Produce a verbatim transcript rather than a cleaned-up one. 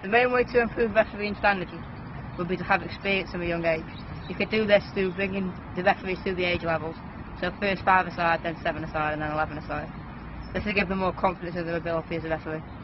The main way to improve refereeing standards would be to have experience from a young age. You could do this through bringing the referees through the age levels, so first five aside, then seven aside, and then eleven aside. This will give them more confidence in their ability as a referee.